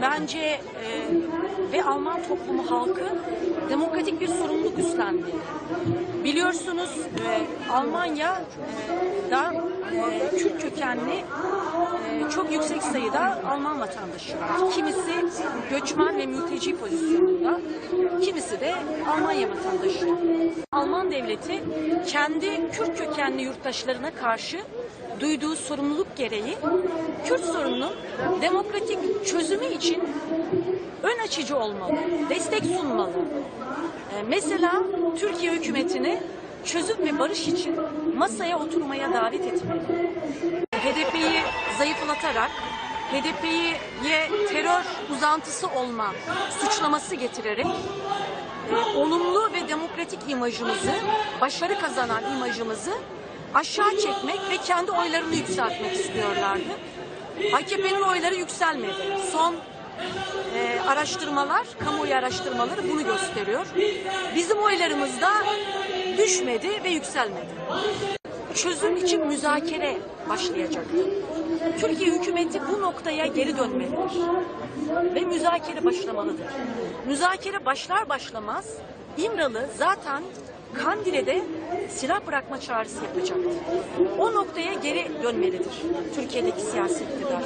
bence ve Alman toplumu halkı demokratik bir sorumluluk üstlendi. Biliyorsunuz Almanya'da Kürt kökenli çok yüksek sayıda Alman vatandaşı var. Kimisi göçmen ve mülteci pozisyonunda, kimisi de Almanya vatandaşı. Alman devleti kendi Kürt kökenli yurttaşlarına karşı duyduğu sorumluluk gereği Kürt sorununun demokratik çözümü için ön açıcı olmalı, destek sunmalı. Mesela Türkiye hükümetini çözüm ve barış için masaya oturmaya davet etmeli. HDP'yi zayıflatarak, HDP'ye terör uzantısı olma suçlaması getirerek olumlu ve demokratik imajımızı, başarı kazanan imajımızı aşağı çekmek ve kendi oylarını yükseltmek istiyorlardı. AKP'nin oyları yükselmedi. Son araştırmalar, kamuoyu araştırmaları bunu gösteriyor. Bizim oylarımız da düşmedi ve yükselmedi. Çözüm için müzakere başlayacaktı. Türkiye hükümeti bu noktaya geri dönmelidir ve müzakere başlamalıdır. Müzakere başlar başlamaz İmralı zaten Kandil'de silah bırakma çağrısı yapacaktı. O noktaya geri dönmelidir Türkiye'deki siyasi iktidar.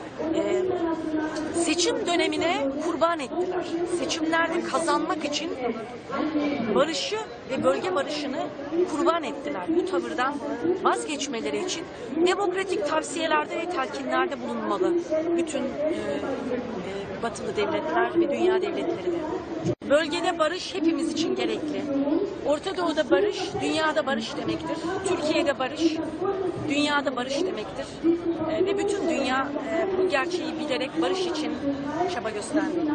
Seçim dönemine kurban ettiler. Seçimlerde kazanmak için barışı ve bölge barışını kurban ettiler. Bu tavırdan vazgeçmeleri için demokratik tavsiyelerde ve telkinlerde bulunmalı bütün batılı devletler ve dünya devletleri de. Bölgede barış hepimiz için gerekli. Orta Doğu'da barış, dünyada barış demektir. Türkiye'de barış, dünyada barış demektir. Ve bütün dünya bu gerçeği bilerek barış için çaba göstermeli.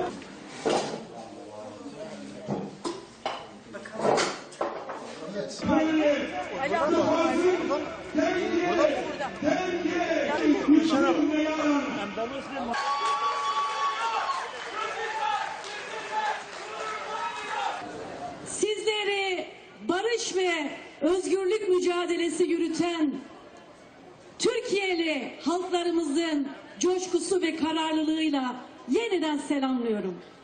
Sizleri barış ve özgürlük mücadelesi yürüten Türkiye'li halklarımızın coşkusu ve kararlılığıyla yeniden selamlıyorum.